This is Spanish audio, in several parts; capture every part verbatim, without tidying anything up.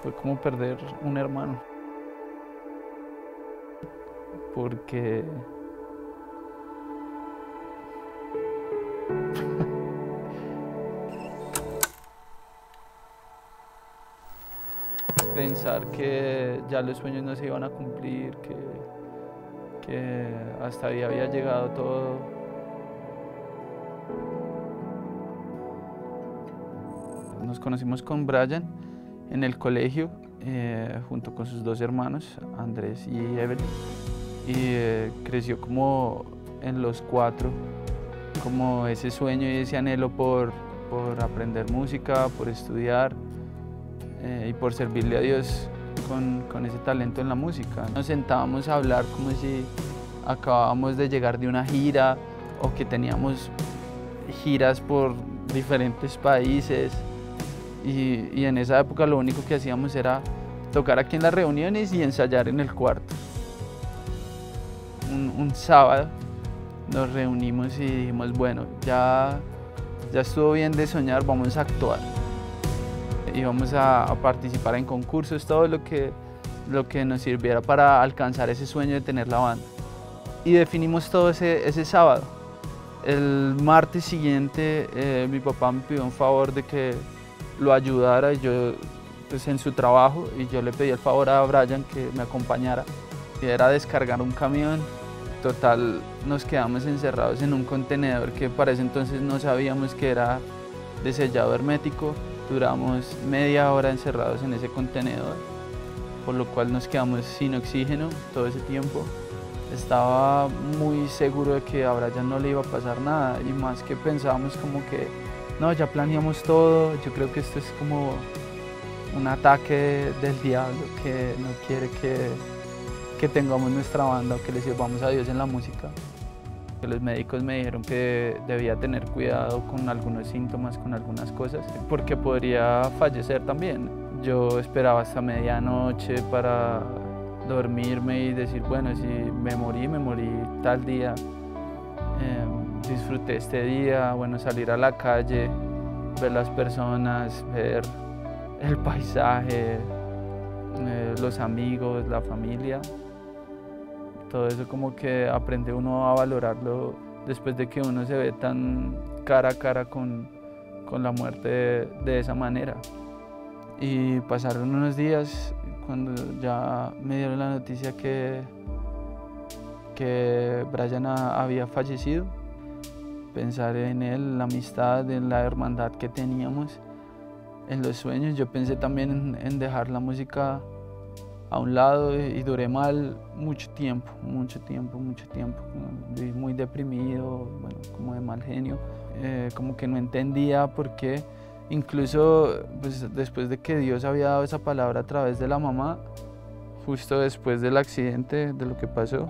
fue como perder un hermano, porque pensar que ya los sueños no se iban a cumplir, que, que hasta ahí había llegado todo. Nos conocimos con Brian en el colegio, eh, junto con sus dos hermanos, Andrés y Evelyn, y eh, creció como en los cuatro, como ese sueño y ese anhelo por, por aprender música, por estudiar eh, y por servirle a Dios con, con ese talento en la música. Nos sentábamos a hablar como si acabábamos de llegar de una gira o que teníamos giras por diferentes países. Y, y en esa época lo único que hacíamos era tocar aquí en las reuniones y ensayar en el cuarto. Un, un sábado nos reunimos y dijimos, bueno, ya, ya estuvo bien de soñar, vamos a actuar. Y vamos a, a participar en concursos, todo lo que, lo que nos sirviera para alcanzar ese sueño de tener la banda. Y definimos todo ese, ese sábado. El martes siguiente eh, mi papá me pidió un favor de que lo ayudara yo, pues, en su trabajo, y yo le pedí el favor a Brian que me acompañara. Y era descargar un camión. Total, nos quedamos encerrados en un contenedor que para ese entonces no sabíamos que era de sellado hermético. Duramos media hora encerrados en ese contenedor, por lo cual nos quedamos sin oxígeno todo ese tiempo. Estaba muy seguro de que a Brian no le iba a pasar nada, y más que pensábamos como que no, ya planeamos todo. Yo creo que esto es como un ataque del diablo que no quiere que, que tengamos nuestra banda o que le sirvamos a Dios en la música. Los médicos me dijeron que debía tener cuidado con algunos síntomas, con algunas cosas, porque podría fallecer también. Yo esperaba hasta medianoche para dormirme y decir, bueno, si me morí, me morí tal día. Eh, disfruté este día, bueno, salir a la calle, ver las personas, ver el paisaje, eh, los amigos, la familia. Todo eso como que aprende uno a valorarlo después de que uno se ve tan cara a cara con, con la muerte de, de esa manera. Y pasaron unos días cuando ya me dieron la noticia que, que Brian a, había fallecido. Pensar en él, la amistad, en la hermandad que teníamos, en los sueños. Yo pensé también en, en dejar la música a un lado, y duré mal mucho tiempo, mucho tiempo, mucho tiempo. Viví muy deprimido, bueno, como de mal genio, eh, como que no entendía por qué. Incluso pues, después de que Dios había dado esa palabra a través de la mamá, justo después del accidente, de lo que pasó,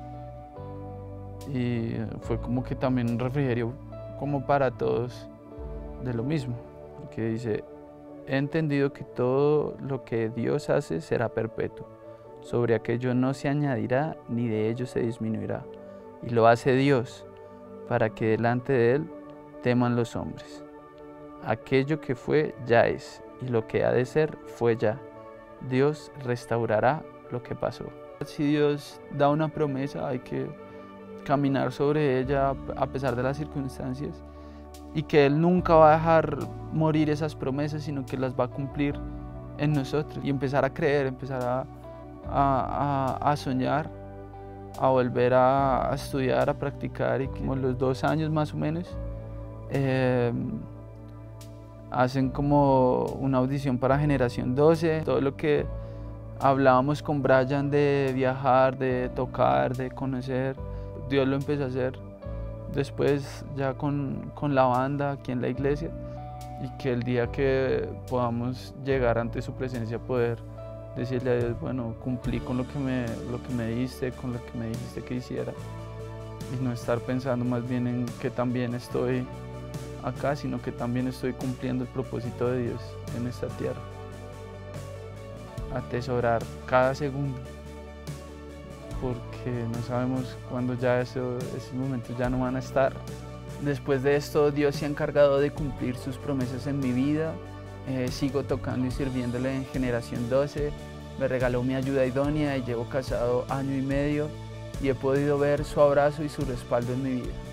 y fue como que también un refrigerio como para todos de lo mismo, porque dice: he entendido que todo lo que Dios hace será perpetuo, sobre aquello no se añadirá ni de ello se disminuirá, y lo hace Dios para que delante de Él teman los hombres. Aquello que fue ya es, y lo que ha de ser fue ya. Dios restaurará lo que pasó. Si Dios da una promesa, hay que caminar sobre ella a pesar de las circunstancias, y que Él nunca va a dejar morir esas promesas, sino que las va a cumplir en nosotros, y empezar a creer, empezar a, a, a, a soñar, a volver a, a estudiar, a practicar. Y como los dos años más o menos, eh, hacen como una audición para Generación doce. Todo lo que hablábamos con Brian de viajar, de tocar, de conocer, Dios lo empezó a hacer después ya con, con la banda aquí en la iglesia, y que el día que podamos llegar ante su presencia, poder decirle a Dios: bueno, cumplí con lo que me, lo que me diste, con lo que me dijiste que hiciera, y no estar pensando más bien en que también estoy acá, sino que también estoy cumpliendo el propósito de Dios en esta tierra. Atesorar cada segundo, porque no sabemos cuándo ya eso, esos momentos ya no van a estar. Después de esto, Dios se ha encargado de cumplir sus promesas en mi vida, Eh, sigo tocando y sirviéndole en Generación doce, me regaló mi ayuda idónea y llevo casado año y medio y he podido ver su abrazo y su respaldo en mi vida.